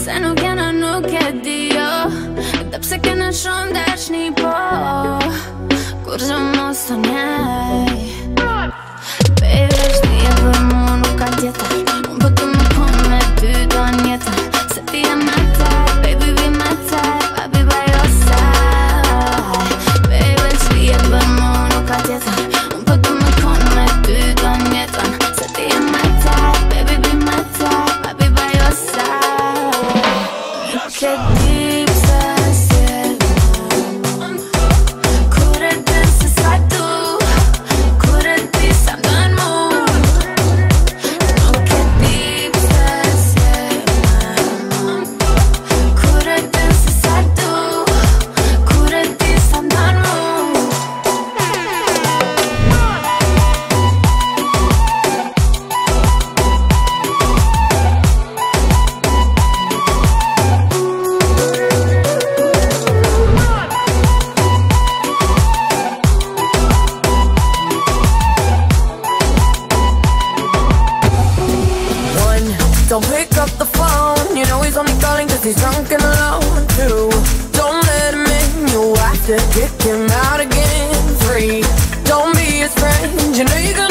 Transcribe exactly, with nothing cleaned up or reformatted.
se nuk jena nuk e di jo. Edhe pse kena shumë dashni po kur që mos të njej. Baby, shtie për mu nuk ka tjetër. Unë për të më kon me ty do njetër. Se ti e me taj, baby vi me taj, papi by your side. Baby, shtie për mu nuk ka tjetër. Unë për të më kon me ty do njetër. Se ti e me taj, baby vi me taj, papi by your side. Nuk e di pse s'jena kur e din se sa du, kur e di sa mdën mu. Nuk e di pse s'jena kur e din se sa du, kur e di sa mdën mu. Don't pick up the phone, you know he's only calling cause he's drunk and alone. Two, don't let him in, you have to kick him out again. Three, don't be his friend, you know you got